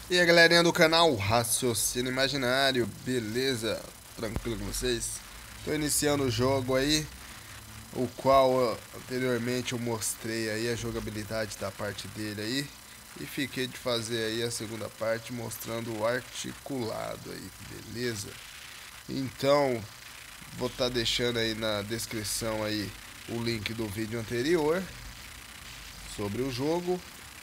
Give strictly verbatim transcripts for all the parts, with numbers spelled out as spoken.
E aí, galerinha do canal Raciocínio Imaginário, beleza? Tranquilo com vocês? Tô iniciando o jogo aí, o qual anteriormente eu mostrei aí a jogabilidade da parte dele aí e fiquei de fazer aí a segunda parte mostrando o articulado aí, beleza? Então, vou estar tá deixando aí na descrição aí o link do vídeo anterior sobre o jogo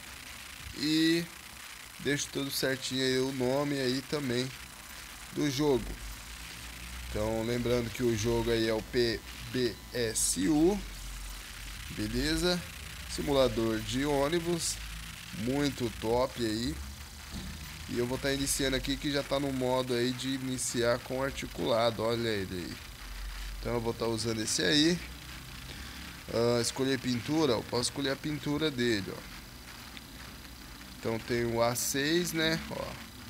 e deixo tudo certinho aí o nome aí também do jogo. Então, lembrando que o jogo aí é o P B S U, beleza? Simulador de ônibus, muito top aí. E eu vou estar tá iniciando aqui que já está no modo aí de iniciar com articulado, olha ele aí. Então eu vou estar tá usando esse aí. Uh, escolher pintura, eu posso escolher a pintura dele, ó. Então tem o A seis, né? Ó.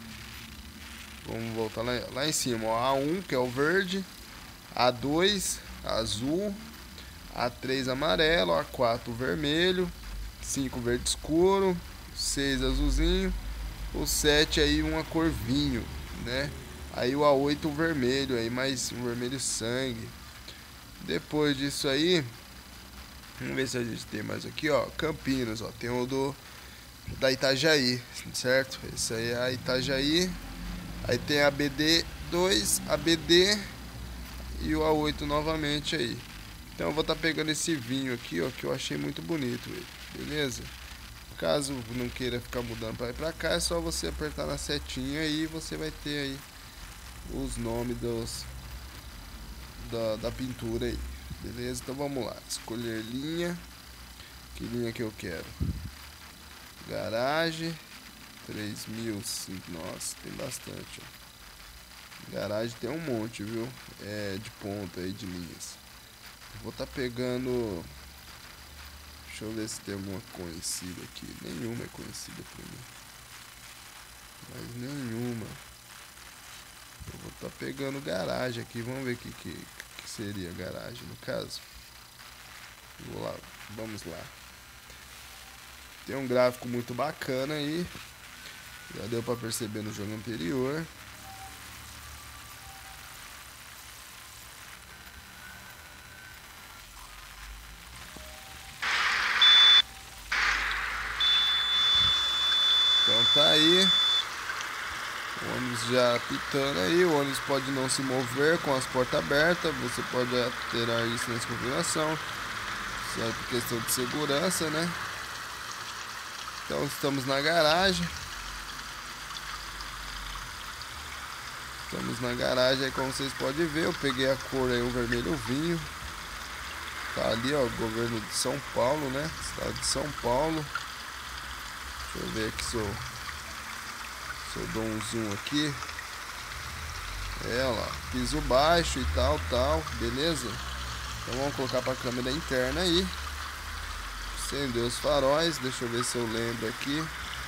Vamos voltar lá, lá em cima, ó. A um, que é o verde. A dois, azul. A três, amarelo. A quatro, vermelho. cinco, verde escuro. seis, azulzinho. O sete aí, uma cor vinho, né? Aí o A oito, o vermelho, aí mais um vermelho sangue. Depois disso aí, vamos ver se a gente tem mais aqui, ó. Campinas, ó. Tem o do da Itajaí, certo? Esse aí é a Itajaí. Aí tem a B D dois, a B D e o A oito novamente aí. Então eu vou estar tá pegando esse vinho aqui, ó, que eu achei muito bonito ele, beleza? Caso não queira ficar mudando para ir para cá, é só você apertar na setinha e você vai ter aí os nomes dos da, da pintura aí, beleza? Então vamos lá, escolher linha. Que linha que eu quero? Garagem três mil, nossa, tem bastante, ó. Garagem tem um monte, viu? É de ponta aí de linhas. Vou estar tá pegando. Deixa eu ver se tem alguma conhecida aqui. Nenhuma é conhecida pra mim. Mas nenhuma. Eu vou estar tá pegando garagem aqui. Vamos ver o que, que, que seria garagem no caso. Vou lá, vamos lá. Tem um gráfico muito bacana aí. Já deu para perceber no jogo anterior. Então tá aí. O ônibus já pitando aí. O ônibus pode não se mover com as portas abertas. Você pode alterar isso nessa configuração. Certo? Por questão de segurança, né? Então estamos na garagem. Estamos na garagem aí, como vocês podem ver. Eu peguei a cor aí, o vermelho vinho. Tá ali, ó, governo de São Paulo, né? Estado de São Paulo. Deixa eu ver aqui se eu, se eu dou um zoom aqui. É, ó lá, piso baixo e tal, tal, beleza? Então vamos colocar para a câmera interna aí. Acender os faróis, deixa eu ver se eu lembro aqui.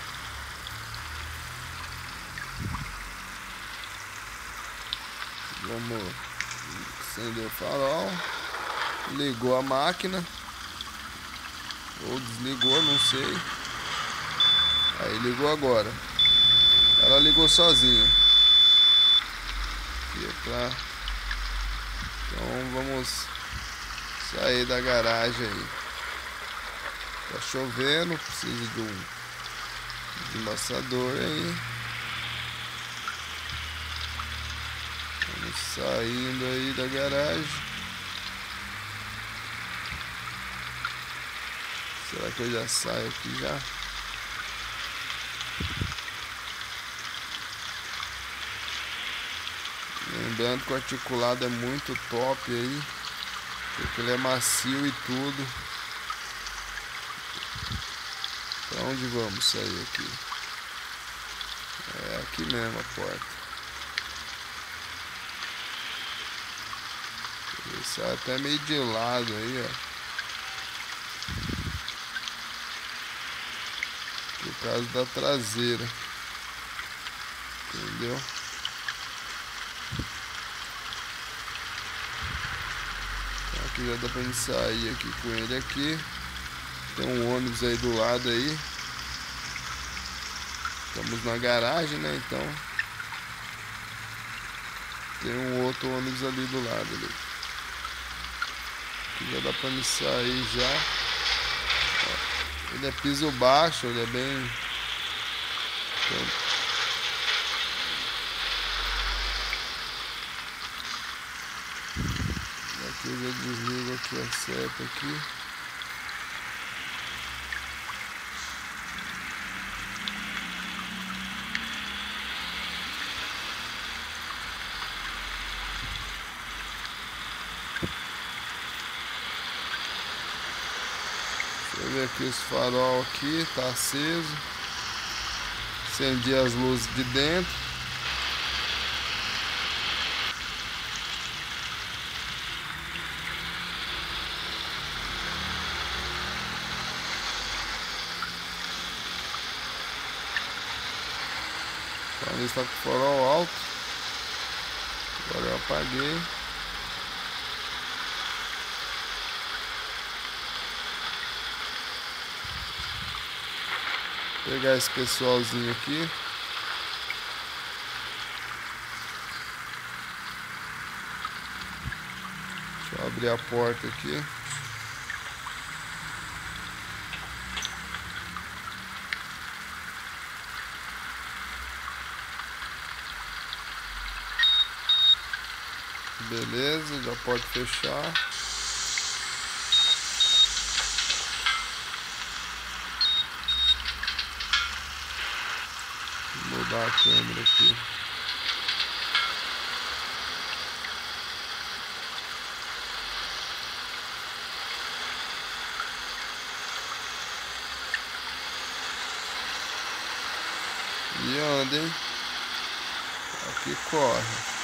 Vamos acender o farol. Ligou a máquina. Ou desligou, não sei. Aí ligou agora. Ela ligou sozinha. Aqui é pra... Então vamos sair da garagem aí. Tá chovendo, precisa de um desembaçador aí. Vamos saindo aí da garagem. Será que eu já saio aqui já? Lembrando que o articulado é muito top aí, porque ele é macio e tudo. Pra onde vamos sair aqui? É aqui mesmo a porta. Esse é até meio de lado aí, ó. Por causa da traseira. Entendeu? Então aqui já dá pra gente sair aqui com ele aqui. Tem um ônibus aí do lado aí. Estamos na garagem, né? Então tem um outro ônibus ali do lado ali. Aqui já dá pra me sair já. Ó, ele é piso baixo, ele é bem... Então, aqui eu já desligo aqui a seta aqui. Deixa eu ver aqui os farol aqui, tá aceso. Acendi as luzes de dentro. Ali está com o farol alto. Agora eu apaguei. Vou pegar esse pessoalzinho aqui. Deixa eu abrir a porta aqui. Beleza, já pode fechar. Vou mudar a câmera aqui. E anda, hein? Aqui corre.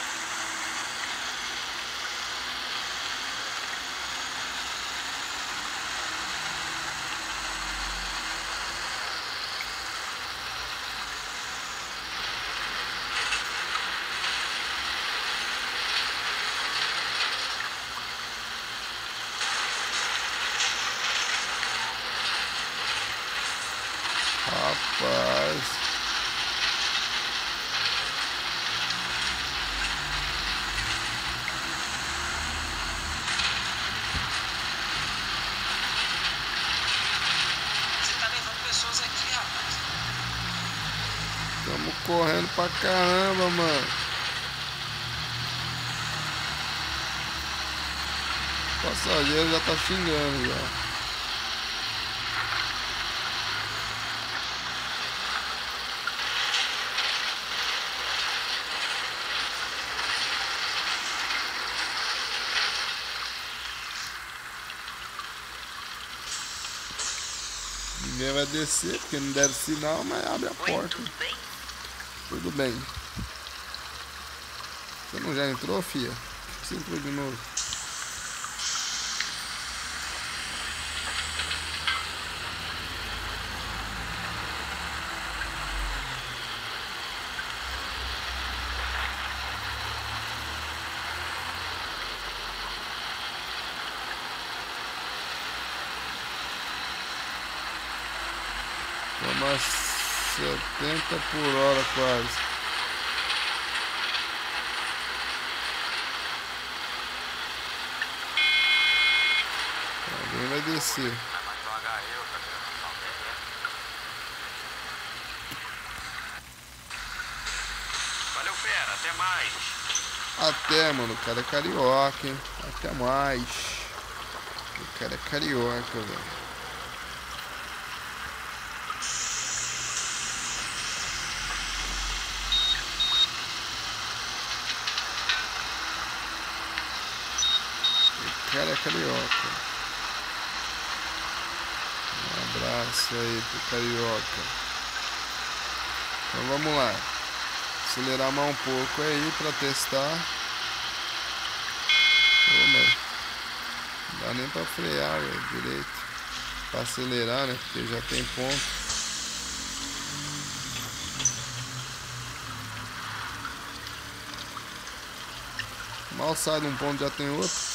Rapaz. Você tá levando pessoas aqui, rapaz. Estamos correndo pra caramba, mano. O passageiro já tá xingando já. Ninguém vai descer porque não deram sinal, mas abre a porta. Tudo bem? Tudo bem. Você não já entrou, fia? Você entrou de novo. Vamos a setenta por hora quase. Alguém vai descer. Valeu, fera. Até mais. Até, mano. O cara é carioca, hein? Até mais. O cara é carioca, velho. O cara é carioca. Um abraço aí pro carioca. Então vamos lá. Acelerar mais um pouco aí pra testar. Ô, mas não dá nem pra frear, véio, direito. Pra acelerar, né? Porque já tem ponto. Mal sai de um ponto, já tem outro.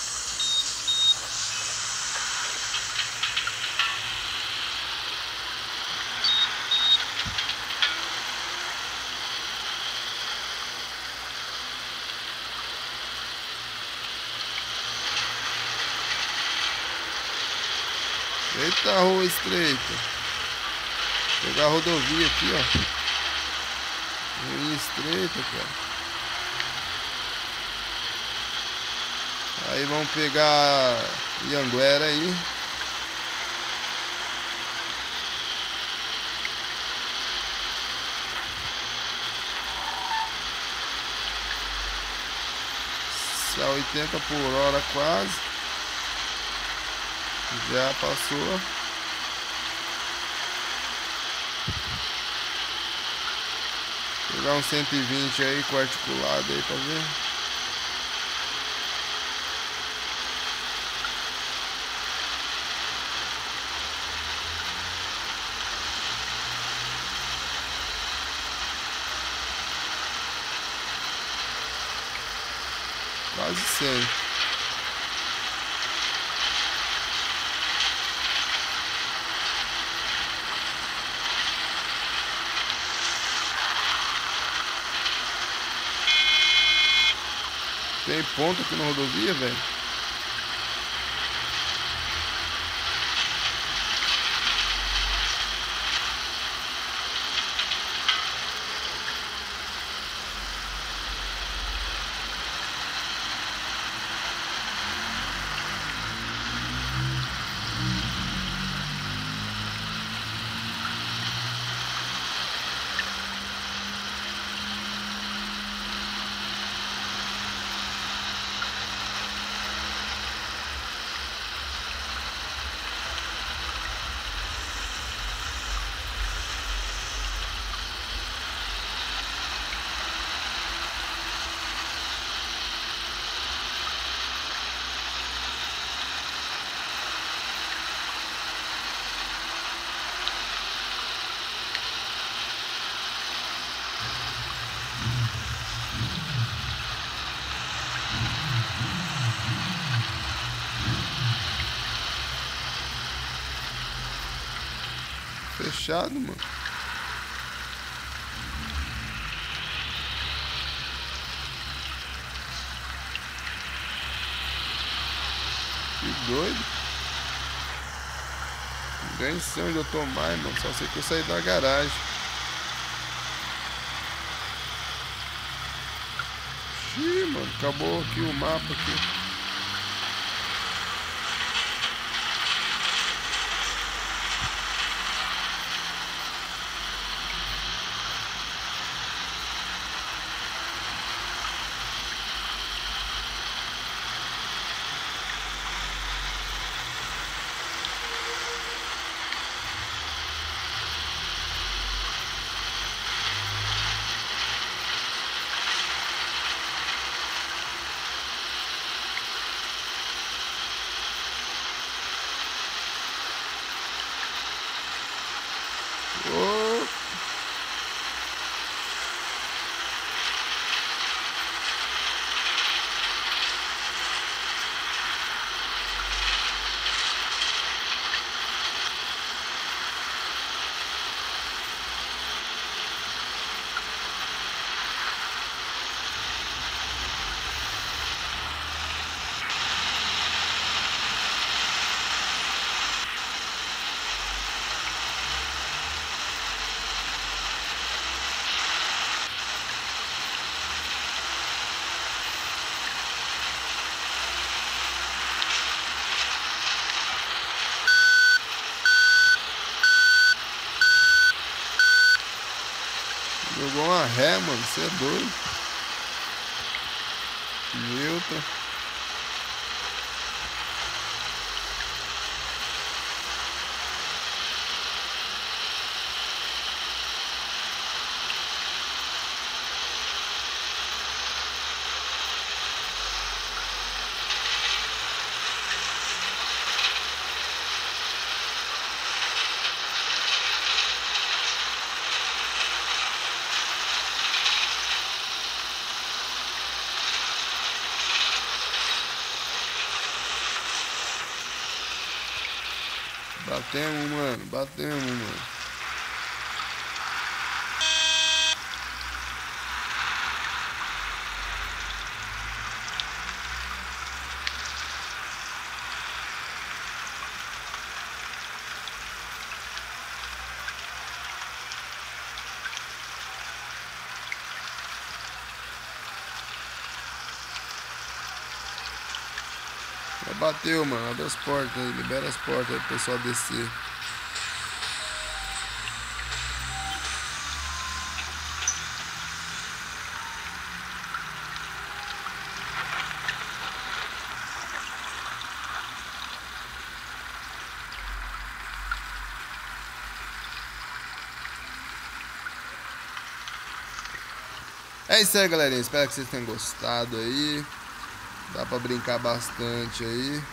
Eita, rua estreita. Vou pegar a rodovia aqui, ó. Rua estreita, cara. Aí vamos pegar Ianguera aí. A oitenta por hora quase. Já passou. Pegar um cento e vinte aí com articulado aí pra ver. Quase cem. Tem ponto aqui na rodovia, velho. Fechado, mano. Que doido. Nem sei onde eu tô mais, mano. Só sei que eu saí da garagem. Xiii, mano. Acabou aqui o mapa aqui. Oh. Jogou uma ré, mano. Você é doido. Newton. Batemos, mano. Batemos, mano. bateu, mano. Abre as portas aí, libera as portas aí pro pessoal descer. É isso aí, galerinha. Espero que vocês tenham gostado aí. Dá pra brincar bastante aí.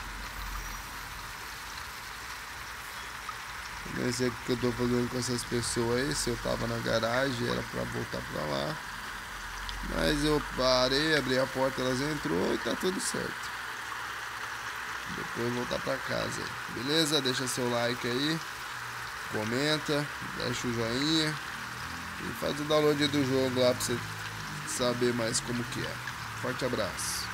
Não sei o que eu tô fazendo com essas pessoas aí. Se eu tava na garagem, era pra voltar pra lá. Mas eu parei, abri a porta, elas entrou e tá tudo certo. Depois voltar pra casa. Beleza? Deixa seu like aí. Comenta. Deixa o joinha. E faz o download do jogo lá pra você saber mais como que é. Forte abraço.